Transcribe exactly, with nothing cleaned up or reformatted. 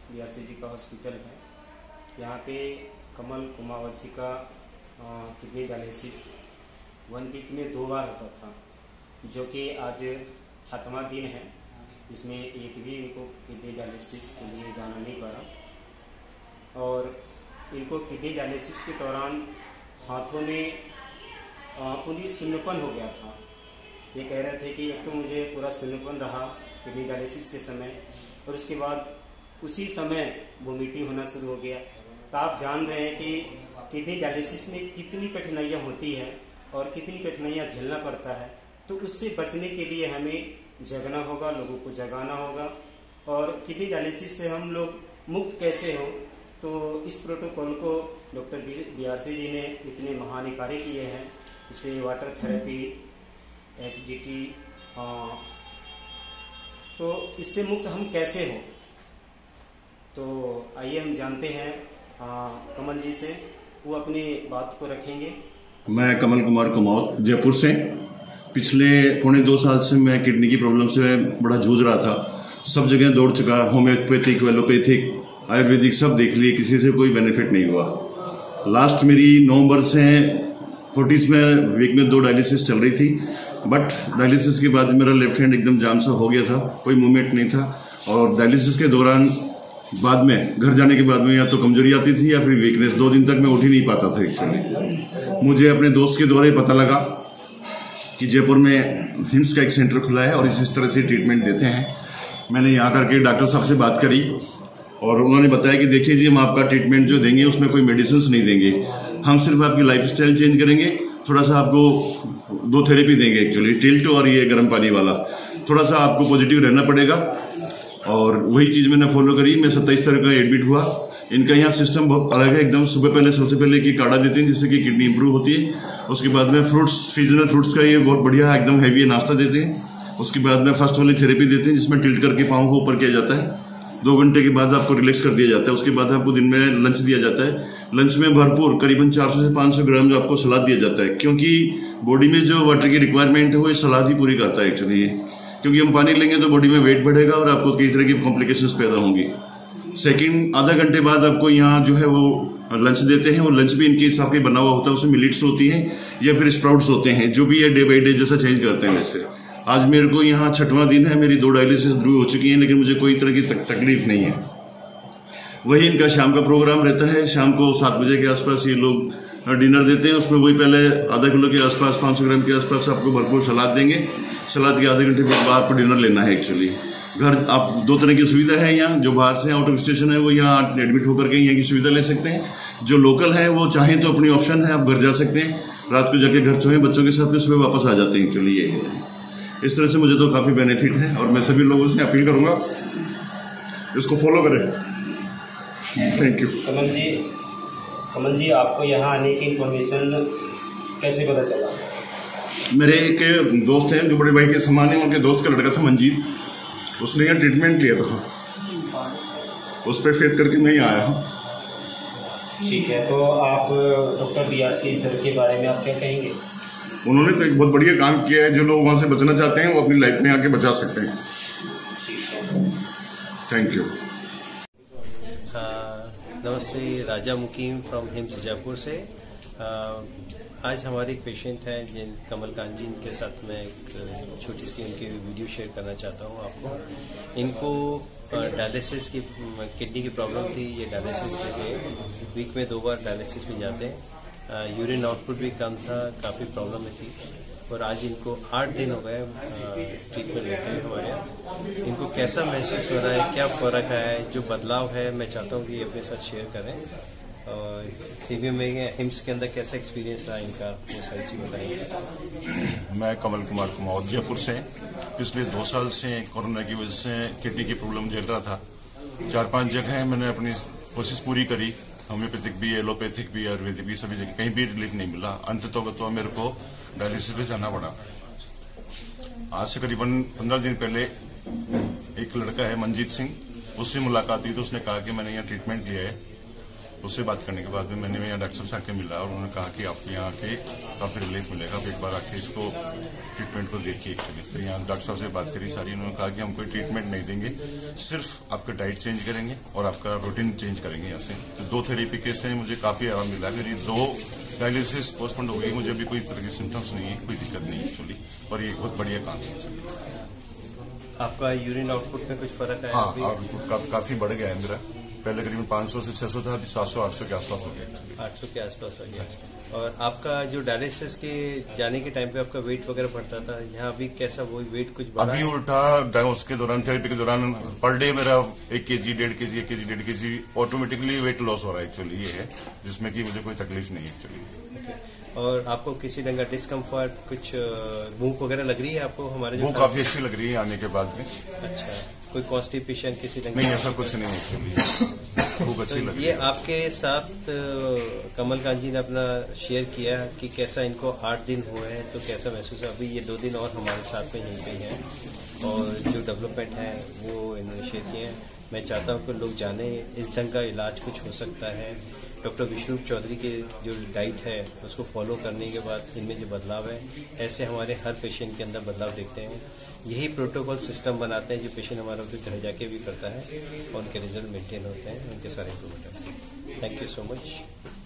BRC जी का hospital है। यहाँ पे कमल कुमावत जी का किडनी डायलिसिस वन वीक में दो बार होता था, जो कि आज छठवां दिन है, जिसमें एक भी इनको किडनी डायलिसिस के लिए जाना नहीं पड़ा। और इनको किडनी डायलिसिस के दौरान हाथों में पूरी सुन्नपन हो गया था। ये कह रहे थे कि एक तो मुझे पूरा सुन्नपन रहा किडनी डायलिसिस के समय, और उसके बाद उसी समय वोमिटिंग होना शुरू हो गया। तो आप जान रहे हैं कि किडनी डायलिसिस में कितनी कठिनाइयाँ होती हैं और कितनी कठिनाइयाँ झेलना पड़ता है। तो उससे बचने के लिए हमें जगना होगा, लोगों को जगाना होगा। और किडनी डायलिसिस से हम लोग मुक्त कैसे हों, तो इस प्रोटोकॉल को डॉक्टर बीआरसी जी ने इतने महान कार्य किए हैं। जैसे water therapy, H D T, तो इससे मुक्त हम कैसे हों, तो आइए हम जानते हैं आ, कमल जी से, वो अपनी बात को रखेंगे। मैं कमल कुमार कुमावत जयपुर से। पिछले पौने दो साल से मैं किडनी की प्रॉब्लम से बड़ा जूझ रहा था। सब जगह दौड़ चुका, होम्योपैथिक, एलोपैथिक, आयुर्वेदिक सब देख लिए, किसी से कोई बेनिफिट नहीं हुआ। लास्ट मेरी नवंबर से फोर्टीज में वीक में दो डायलिसिस चल रही थी, बट डायलिसिस के बाद मेरा लेफ्ट हैंड एकदम जाम सा हो गया था, कोई मूवमेंट नहीं था। और डायलिसिस के दौरान बाद में घर जाने के बाद में या तो कमजोरी आती थी या फिर वीकनेस, दो दिन तक मैं उठ ही नहीं पाता था एक्चुअली। मुझे अपने दोस्त के द्वारा पता लगा कि जयपुर में हिम्स का एक सेंटर खुला है और इस तरह से ट्रीटमेंट देते हैं। मैंने यहाँ करके डॉक्टर साहब से बात करी और उन्होंने बताया कि देखिए जी, हम आपका ट्रीटमेंट जो देंगे उसमें कोई मेडिसिन नहीं देंगे, हम सिर्फ आपकी लाइफ स्टाइल चेंज करेंगे, थोड़ा सा आपको दो थेरेपी देंगे एक्चुअली, टिल्ट और ये गर्म पानी वाला। थोड़ा सा आपको पॉजिटिव रहना पड़ेगा। और वही चीज़ मैंने फॉलो करी। मैं सत्ताईस तारीख का एडमिट हुआ। इनका यहाँ सिस्टम बहुत अलग है एकदम। सुबह पहले सबसे पहले की काढ़ा देते हैं जिससे कि किडनी इंप्रूव होती है। उसके बाद में फ्रूट्स, सीजनल फ्रूट्स का ये बहुत बढ़िया एकदम हैवी नाश्ता देते हैं। उसके बाद में फर्स्ट वाली थेरेपी देते हैं जिसमें टिल्ट करके पाँव को ऊपर किया जाता है। दो घंटे के बाद आपको रिलैक्स कर दिया जाता है। उसके बाद आपको दिन में लंच दिया जाता है। लंच में भरपूर करीबन चार सौ से पाँच सौ ग्राम जो आपको सलाद दिया जाता है, क्योंकि बॉडी में जो वाटर की रिक्वायरमेंट है वो सलाद ही पूरी करता है एक्चुअली। क्योंकि हम पानी लेंगे तो बॉडी में वेट बढ़ेगा और आपको कई तरह की कॉम्प्लिकेशंस पैदा होंगी। सेकंड, आधा घंटे बाद आपको यहाँ जो है वो लंच देते हैं। और लंच भी इनके हिसाब के बना हुआ होता है, उसमें मिलेट्स होती हैं या फिर स्प्राउट्स होते हैं, जो भी है डे बाई डे जैसा चेंज करते हैं वैसे। आज मेरे को यहाँ छठवां दिन है, मेरी दो डायलिसिस शुरू हो चुकी हैं, लेकिन मुझे कोई तरह की तक, तकलीफ नहीं है। वही इनका शाम का प्रोग्राम रहता है। शाम को सात बजे के आसपास ये लोग डिनर देते हैं। उसमें वही पहले आधा किलो के आसपास, पाँच सौ ग्राम के आसपास आपको भरपूर सलाद देंगे। सलाद के आधे घंटे बाद आपको डिनर लेना है एक्चुअली। घर आप दो तरह की सुविधा है यहाँ। जो बाहर से आउट ऑफ स्टेशन है वो यहाँ एडमिट होकर के यहाँ की सुविधा ले सकते हैं। जो लोकल है वो चाहें तो अपनी ऑप्शन है, आप घर जा सकते हैं, रात को जाके घर सोएं बच्चों के साथ में, सुबह वापस आ जाते हैं एक्चुअली। ये इस तरह से मुझे तो काफ़ी बेनिफिट है और मैं सभी लोगों से अपील करूँगा इसको फॉलो करें। Thank you. कमल जी, कमल जी आपको यहाँ आने की इन्फॉर्मेशन कैसे पता चला? मेरे एक दोस्त हैं जो बड़े भाई के समान है, उनके दोस्त का लड़का था मंजीत, उसने यहाँ ट्रीटमेंट लिया था, उस पर फेथ करके मैं आया हूँ। ठीक है, तो आप डॉक्टर बीआरसी सर के बारे में आप क्या कहेंगे? उन्होंने तो एक बहुत बढ़िया काम किया है। जो लोग वहाँ से बचना चाहते हैं वो अपनी लाइफ में आके बचा सकते हैं। Thank you. नमस्ते, राजा मुकीम फ्रॉम हिम्स जयपुर से। uh, आज हमारे एक पेशेंट हैं जिन कमल कांत जी, इनके साथ मैं एक छोटी सी उनकी वीडियो शेयर करना चाहता हूँ आपको। इनको डायलिसिस की, किडनी की प्रॉब्लम थी। ये डायलिसिस पे थे, वीक में दो बार डायलिसिस में जाते हैं। यूरिन आउटपुट भी कम था, काफ़ी प्रॉब्लम में थी। और आज इनको आठ दिन हो गए ट्रीटमेंट लेते हैं हमारे यहाँ। इनको कैसा महसूस हो रहा है, क्या फ़र्क आया है, जो बदलाव है, मैं चाहता हूँ कि ये अपने साथ शेयर करें। और सीवी में हिम्स के अंदर कैसा एक्सपीरियंस रहा इनका, वो सारी चीज़ बताएंगे। मैं कमल कुमार कुमावत जयपुर से। पिछले दो साल से कोरोना की वजह से किडनी की प्रॉब्लम झेल रहा था। चार पांच जगह मैंने अपनी कोशिश पूरी करी, होम्योपैथिक भी, एलोपैथिक भी, आयुर्वेदिक भी, सभी जगह कहीं भी रिलीफ नहीं मिला। अंततः तो मेरे को डायलिसिस पे जाना पड़ा। आज से करीबन पंद्रह दिन पहले एक लड़का है मंजीत सिंह, उससे मुलाकात हुई तो उसने कहा कि मैंने यहाँ ट्रीटमेंट लिया है उससे बात करने के बाद में मैंने यहाँ डॉक्टर साहब से आके मिला और उन्होंने कहा कि आपको यहाँ आके काफ़ी रिलीफ मिलेगा, आप एक बार आके इसको ट्रीटमेंट को देखिए एक्चुअली। फिर यहाँ डॉक्टर साहब से बात करी सारी, उन्होंने कहा कि हम कोई ट्रीटमेंट नहीं देंगे, सिर्फ आपका डाइट चेंज करेंगे और आपका रूटीन चेंज करेंगे यहाँ से। तो दो थेरेपी के से मुझे काफ़ी आराम मिला। मेरी दो डायलिसिस पोस्टपोन हो गई, मुझे अभी कोई तरह की सिम्टम्स नहीं है, कोई दिक्कत नहीं है एक्चुअली, और ये बहुत बढ़िया काम है एक्चुअली। आपका यूरिन आउटपुट में कुछ फर्क आया? हाँ, आउटपुट का, काफ़ी बढ़ गया है मेरा। पहले करीबन पाँच सौ से छह सौ था, अभी सात सौ आठ सौ के आसपास हो गया। आठ सौ के आसपास हो गया। और आपका जो डायलिसिस के जाने के टाइम पे आपका वेट वगैरह बढ़ता था, यहाँ अभी कैसा वही वेट कुछ बढ़ा? अभी उल्टा उसके दौरान, थेरेपी के दौरान पर डे मेरा एक के जी डेढ़ के जी एक के जी डेढ़ के जी ऑटोमेटिकली वेट लॉस हो रहा है एक्चुअली। ये है जिसमें कि मुझे कोई तकलीफ नहीं है एक्चुअली। और आपको किसी ढंग का डिस्कम्फर्ट, कुछ भूख वगैरह लग रही है आपको? हमारे भूख काफी अच्छी लग रही है आने के बाद में। अच्छा, कोई कॉन्स्टिपेशन किसी ढंग? नहीं, ऐसा कुछ नहीं है, भूख अच्छी लग रही है। ये आपके साथ कमल कांत जी ने अपना शेयर किया कि कैसा इनको आठ दिन हुए हैं तो कैसा महसूस है। अभी ये दो दिन और हमारे साथ में यहीं पे हैं और जो डेवलपमेंट है वो इन्होंने शेयर किए हैं। मैं चाहता हूँ कि लोग जाने इस ढंग का इलाज कुछ हो सकता है। डॉक्टर विष्णु चौधरी के जो डाइट है उसको फॉलो करने के बाद इनमें जो बदलाव है, ऐसे हमारे हर पेशेंट के अंदर बदलाव देखते हैं। यही प्रोटोकॉल सिस्टम बनाते हैं जो पेशेंट हमारा फिर घर जाके भी करता है और उनके रिजल्ट मेंटेन होते हैं, उनके सारे इम्प्रूवमेंट होते हैं। Thank you so much.